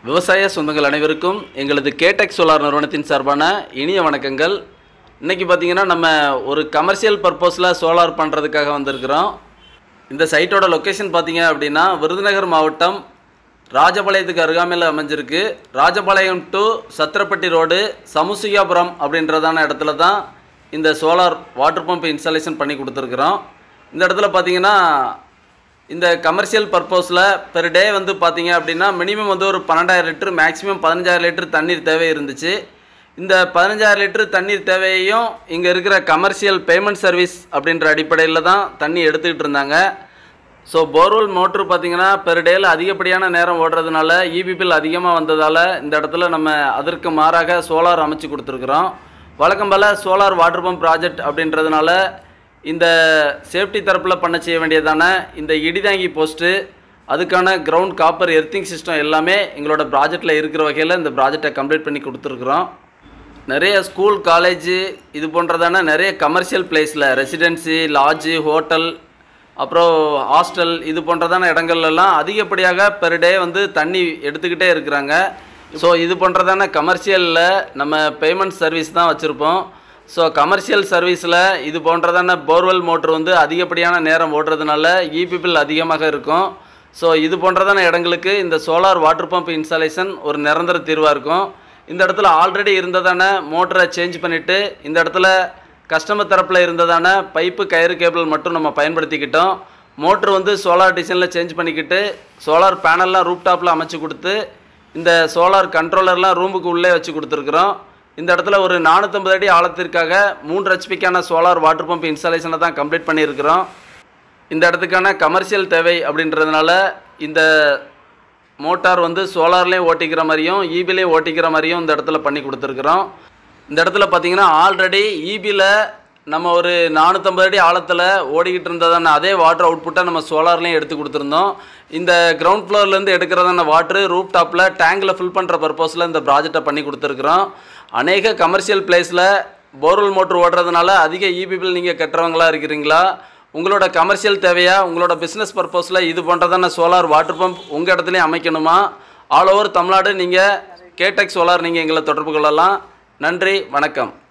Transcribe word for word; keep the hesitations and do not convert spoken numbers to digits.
விவசாய சொந்தங்கள் அனைவருக்கும் எங்களது கேடெக் சோலார் நிறுவனத்தின் சார்பான இனிய வணக்கங்கள். இன்றைக்கி பார்த்திங்கன்னா நம்ம ஒரு கமர்ஷியல் பர்பஸில் சோலார் பண்ணுறதுக்காக வந்திருக்கிறோம். இந்த சைட்டோட லொக்கேஷன் பார்த்திங்க அப்படின்னா விருதுநகர் மாவட்டம் ராஜபாளையத்துக்கு அருகாமையில் அமைஞ்சிருக்கு. ராஜபாளையம் டு சத்திரப்பட்டி ரோடு சமுசிகாபுரம் அப்படின்றதான இடத்துல தான் இந்த சோலார் வாட்டர் பம்ப் இன்ஸ்டாலேஷன் பண்ணி கொடுத்துருக்குறோம். இந்த இடத்துல பார்த்திங்கன்னா இந்த கமர்ஷியல் பர்பஸில் பெர் டே வந்து பார்த்திங்க அப்படின்னா மினிமம் வந்து ஒரு பன்னெண்டாயிரம் லிட்டர் மேக்ஸிமம் பதினஞ்சாயிரம் லிட்டர் தண்ணீர் தேவை இருந்துச்சு. இந்த பதினஞ்சாயிரம் லிட்டர் தண்ணீர் தேவையையும் இங்கே இருக்கிற கமர்ஷியல் பேமெண்ட் சர்வீஸ் அப்படின்ற அடிப்படையில் தான் தண்ணி எடுத்துக்கிட்டு இருந்தாங்க. ஸோ போர்வெல் மோட்ரு பார்த்திங்கன்னா பெர் டேயில் அதிகப்படியான நேரம் ஓடுறதுனால இபி பில் அதிகமாக வந்ததால் இந்த இடத்துல நம்ம அதற்கு மாறாக சோலார் அமைச்சு கொடுத்துருக்குறோம். வழக்கம் போல் சோலார் வாட்டர் பம்ப் ப்ராஜெக்ட் அப்படின்றதுனால இந்த சேஃப்டி தரப்பில் பண்ண செய்ய வேண்டியதான இந்த இடிதாங்கி போஸ்ட்டு, அதுக்கான கிரவுண்ட் காப்பர் எர்த்திங் சிஸ்டம் எல்லாமே எங்களோட ப்ராஜெக்டில் இருக்கிற வகையில் இந்த ப்ராஜெக்டை கம்ப்ளீட் பண்ணி கொடுத்துருக்குறோம். நிறைய ஸ்கூல், காலேஜு இது போன்றதான நிறைய கமர்ஷியல் பிளேஸில் ரெசிடென்சி, லாட்ஜு, ஹோட்டல், அப்புறம் ஹாஸ்டல் இது போன்றதான இடங்கள்லாம் அதிகப்படியாக பெர் டே வந்து தண்ணி எடுத்துக்கிட்டே இருக்கிறாங்க. ஸோ இது போன்றதான கமர்ஷியலில் நம்ம பேமெண்ட் சர்வீஸ் தான் வச்சுருப்போம். ஸோ கமர்ஷியல் சர்வீஸில் இது போன்றதான போர்வெல் மோட்ரு வந்து அதிகப்படியான நேரம் ஓடுறதுனால இபி பில் அதிகமாக இருக்கும். ஸோ இது போன்றதான இடங்களுக்கு இந்த சோலார் வாட்டர் பம்ப் இன்ஸ்டாலேஷன் ஒரு நிரந்தர தீர்வாக இருக்கும். இந்த இடத்துல ஆல்ரெடி இருந்ததான மோட்டரை சேஞ்ச் பண்ணிவிட்டு இந்த இடத்துல கஸ்டமர் தரப்பில் இருந்ததான பைப்பு, கயிறு, கேபிள் மட்டும் நம்ம பயன்படுத்திக்கிட்டோம். மோட்ரு வந்து சோலார் டிசைனில் சேஞ்ச் பண்ணிக்கிட்டு சோலார் பேனல்லாம் ரூப் டாப்பில் அமைச்சு கொடுத்து இந்த சோலார் கண்ட்ரோலர்லாம் ரூமுக்கு உள்ளே வச்சு கொடுத்துருக்குறோம். இந்த இடத்துல ஒரு நானூற்றம்பது அடி ஆழத்திற்காக மூன்று ஹெச்பிக்கான சோலார் வாட்டர் பம்ப் இன்ஸ்டாலேஷனை தான் கம்ப்ளீட் பண்ணியிருக்கிறோம். இந்த இடத்துக்கான கமர்ஷியல் தேவை அப்படின்றதுனால இந்த மோட்டார் வந்து சோலார்லேயும் ஓட்டிக்கிற மாதிரியும் இபிலையும் ஓட்டிக்கிற மாதிரியும் இந்த இடத்துல பண்ணி கொடுத்துருக்குறோம். இந்த இடத்துல பார்த்திங்கன்னா ஆல்ரெடி இபியில் நம்ம ஒரு நானூற்றம்பது அடி ஆழத்தில் ஓடிக்கிட்டு இருந்ததான அதே வாட்டர் அவுட்புட்டை நம்ம சோலார்லேயும் எடுத்து கொடுத்துருந்தோம். இந்த கிரவுண்ட் ஃப்ளோர்லேருந்து எடுக்கிறதான வாட்ரு ரூப் டாப்பில் டேங்கில் ஃபில் பண்ணுற பர்பஸில் இந்த ப்ராஜெக்டை பண்ணி கொடுத்துருக்குறோம். அநேக கமர்ஷியல் பிளேஸில் போர்வெல் மோட்ரு ஓடுறதுனால அதிக இபி பில் நீங்கள் கட்டுறவங்களா இருக்கிறீங்களா? உங்களோட கமர்ஷியல் தேவையா, உங்களோட பிஸ்னஸ் பர்பஸில் இது போன்றதான சோலார் வாட்டர் பம்ப் உங்கள் இடத்துலையும் அமைக்கணுமா? ஆல் ஓவர் தமிழ்நாடு நீங்கள் கேடெக் சோலார் நீங்கள் எங்களை தொடர்பு கொள்ளலாம். நன்றி, வணக்கம்.